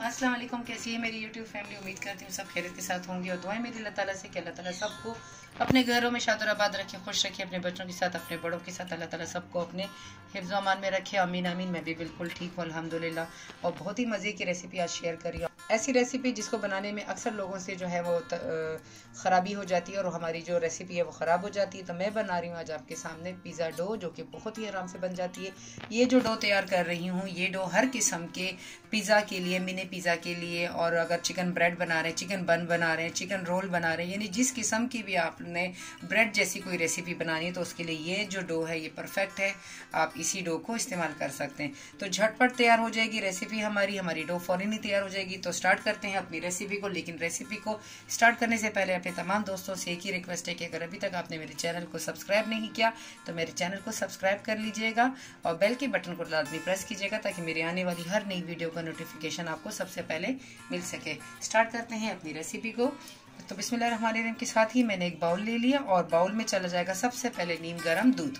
अस्सलाम वालेकुम। कैसी है मेरी यूट्यूब फैमिली? उम्मीद करती हूँ सब खैरियत के साथ होंगी और दुआएं मेरी अल्लाह ताला से कि अल्लाह ताला सबको अपने घरों में शाद और आबाद रखे, खुश रखे, अपने बच्चों के साथ, अपने बड़ों के साथ अल्लाह ताला सबको अपने हिफ्ज़ व अमान में रखे। आमीन आमीन। मैं भी बिल्कुल ठीक हूँ अल्हम्दुलिल्लाह। और बहुत ही मज़े की रेसिपी आज शेयर कर रही हूँ। ऐसी रेसिपी जिसको बनाने में अक्सर लोगों से जो है वो ख़राबी हो जाती है और हमारी जो रेसिपी है वो ख़राब हो जाती है। तो मैं बना रही हूँ आज आपके सामने पिज़्ज़ा डो, जो कि बहुत ही आराम से बन जाती है। ये जो डो तैयार कर रही हूँ, ये डो हर किस्म के पिज़्ज़ा के लिए, मिनी पिज़्ज़ा के लिए, और अगर चिकन ब्रेड बना रहे हैं, चिकन बन बना रहे हैं, चिकन रोल बना रहे हैं, यानी जिस किस्म की भी आपने ब्रेड जैसी कोई रेसिपी बनानी है तो उसके लिए ये जो डो है ये परफेक्ट है। आप इसी डो को इस्तेमाल कर सकते हैं। तो झटपट तैयार हो जाएगी रेसिपी हमारी डो फौरन ही तैयार हो जाएगी। तो स्टार्ट करते हैं अपनी रेसिपी को। लेकिन रेसिपी को स्टार्ट करने से पहले अपने तमाम दोस्तों से एक ही रिक्वेस्ट है कि अगर अभी तक आपने मेरे चैनल को सब्सक्राइब नहीं किया तो मेरे चैनल को सब्सक्राइब कर लीजिएगा और बेल के बटन को लाजमी प्रेस कीजिएगा ताकि मेरे आने वाली हर नई वीडियो का नोटिफिकेशन आपको सबसे पहले मिल सके। स्टार्ट करते हैं अपनी रेसिपी को। तो बिस्मिल्लाहिर्रहमानिर्रहीम के साथ ही मैंने एक बाउल ले लिया और बाउल में चला जाएगा सबसे पहले नीम गर्म दूध।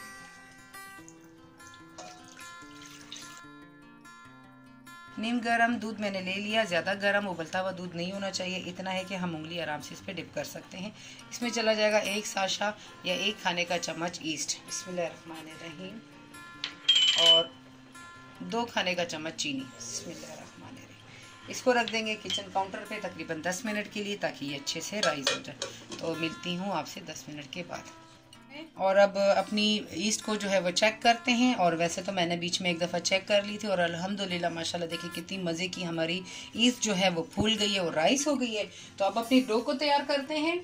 नीम गर्म दूध मैंने ले लिया। ज़्यादा गर्म उबलता हुआ दूध नहीं होना चाहिए, इतना है कि हम उंगली आराम से इस पर डिप कर सकते हैं। इसमें चला जाएगा एक साशा या एक खाने का चम्मच ईस्ट, बिस्मिल्लाहिर्रहमानिर्रहीम, और 2 खाने का चम्मच चीनी, बिस्मिल्लाहिर्रहमानिर्रहीम। इसको रख देंगे किचन काउंटर पे तकरीबन 10 मिनट के लिए ताकि ये अच्छे से राइज हो जाए। तो मिलती हूँ आपसे 10 मिनट के बाद। और अब अपनी ईस्ट को जो है वो चेक करते हैं। और वैसे तो मैंने बीच में एक दफ़ा चेक कर ली थी और अल्हम्दुलिल्लाह माशाल्लाह देखिए कितनी मज़े की हमारी ईस्ट जो है वो फूल गई है और राइस हो गई है। तो अब अपनी डो को तैयार करते हैं।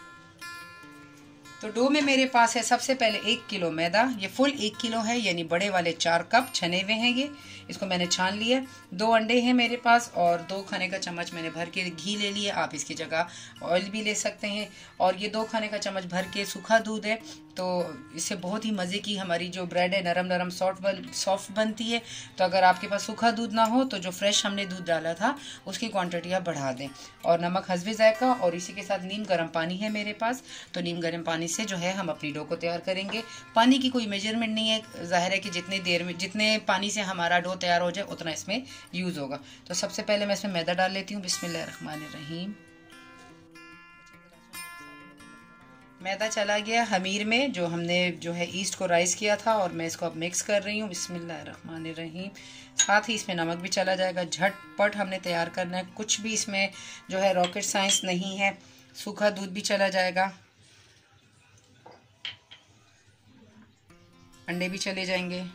तो डो में मेरे पास है सबसे पहले 1 किलो मैदा। ये फुल 1 किलो है, यानी बड़े वाले 4 कप छने हुए हैं ये। इसको मैंने छान लिया। 2 अंडे हैं मेरे पास और 2 खाने का चम्मच मैंने भर के घी ले लिया। आप इसकी जगह ऑयल भी ले सकते हैं। और ये 2 खाने का चम्मच भर के सूखा दूध है। तो इससे बहुत ही मज़े की हमारी जो ब्रेड है नरम नरम सॉफ्ट बनती है। तो अगर आपके पास सूखा दूध ना हो तो जो फ्रेश हमने दूध डाला था उसकी क्वांटिटी आप बढ़ा दें। और नमक हस्बे जायका, और इसी के साथ नीम गर्म पानी है मेरे पास। तो नीम गर्म पानी से जो है हम अपनी डो को तैयार करेंगे। पानी की कोई मेजरमेंट नहीं है, जाहिर है कि जितनी देर में जितने पानी से हमारा डो तैयार हो जाए उतना इसमें यूज़ होगा। तो सबसे पहले मैं इसमें मैदा डाल लेती हूँ, बिस्मिल्लाहिर्रहमानिर्रहीम। मैदा चला गया खमीर में जो हमने जो है ईस्ट को राइस किया था और मैं इसको अब मिक्स कर रही हूँ, बिस्मिल्लाहिर्रहमानिर्रहीम। साथ ही इसमें नमक भी चला जाएगा। झटपट हमने तैयार करना है, कुछ भी इसमें जो है रॉकेट साइंस नहीं है। सूखा दूध भी चला जाएगा, अंडे भी चले जाएंगे।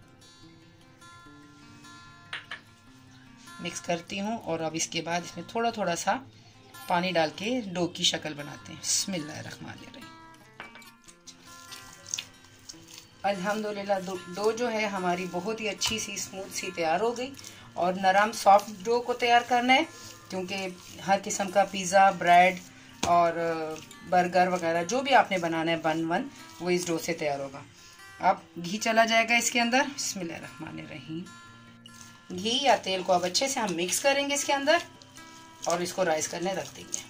मिक्स करती हूँ और अब इसके बाद इसमें थोड़ा थोड़ा सा पानी डाल के डो की शक्ल बनाते हैं, बिस्मिल्लाहिर्रहमानिर्रहीम। अल्हम्दुलिल्लाह डो जो है हमारी बहुत ही अच्छी सी स्मूथ सी तैयार हो गई। और नरम सॉफ्ट डो को तैयार करना है क्योंकि हर किस्म का पिज़्ज़ा, ब्रेड और बर्गर वगैरह जो भी आपने बनाना है बन वो इस डो से तैयार होगा। अब घी चला जाएगा इसके अंदर, बिस्मिल्लाहिर्रहमानिर्रहीम। घी या तेल को अब अच्छे से हम मिक्स करेंगे इसके अंदर और इसको राइस करने रख देंगे।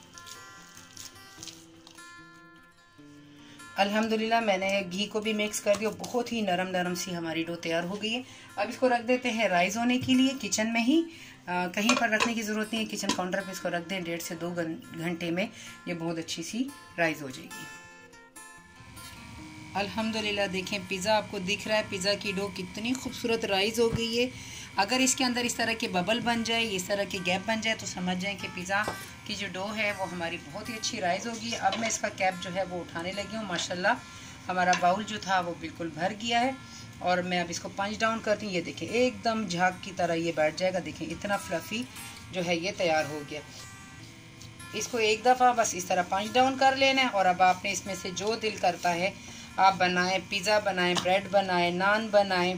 अल्हम्दुलिल्लाह मैंने घी को भी मिक्स कर दिया। बहुत ही नरम नरम सी हमारी डो तैयार हो गई है। अब इसको रख देते हैं राइस होने के लिए किचन में ही। कहीं पर रखने की ज़रूरत नहीं है, किचन काउंटर पे इसको रख दें। 1.5 से 2 घंटे में ये बहुत अच्छी सी राइस हो जाएगी। अल्हम्दुलिल्लाह देखें पिज़्ज़ा आपको दिख रहा है, पिज़्ज़ा की डो कितनी खूबसूरत राइस हो गई है। अगर इसके अंदर इस तरह के बबल बन जाए, इस तरह के गैप बन जाए तो समझ जाएं कि पिज़्ज़ा की जो डो है वो हमारी बहुत ही अच्छी राइस होगी। अब मैं इसका कैप जो है वो उठाने लगी हूँ। माशाल्लाह हमारा बाउल जो था वो बिल्कुल भर गया है और मैं अब इसको पंच डाउन करती हूँ। ये देखें एकदम झाग की तरह ये बैठ जाएगा। देखें इतना फ्लफ़ी जो है ये तैयार हो गया। इसको एक दफ़ा बस इस तरह पंच डाउन कर लेना है। और अब आपने इसमें से जो दिल करता है आप बनाएं, पिज़्ज़ा बनाएं, ब्रेड बनाएं, नान बनाएं,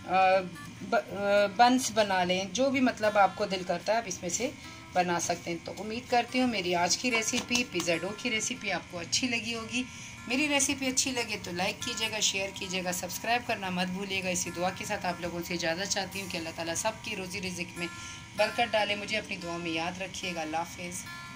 बंस बना लें, जो भी मतलब आपको दिल करता है आप इसमें से बना सकते हैं। तो उम्मीद करती हूँ मेरी आज की रेसिपी पिज़्ज़ा डो की रेसिपी आपको अच्छी लगी होगी। मेरी रेसिपी अच्छी लगे तो लाइक कीजिएगा, शेयर कीजिएगा, सब्सक्राइब करना मत भूलिएगा। इसी दुआ के साथ आप लोगों से इजाज़त चाहती हूँ कि अल्लाह ताला सबकी रोज़ी रिज़्क़ में बरकत डाले। मुझे अपनी दुआ में याद रखिएगा। अल्लाह हाफ़िज़।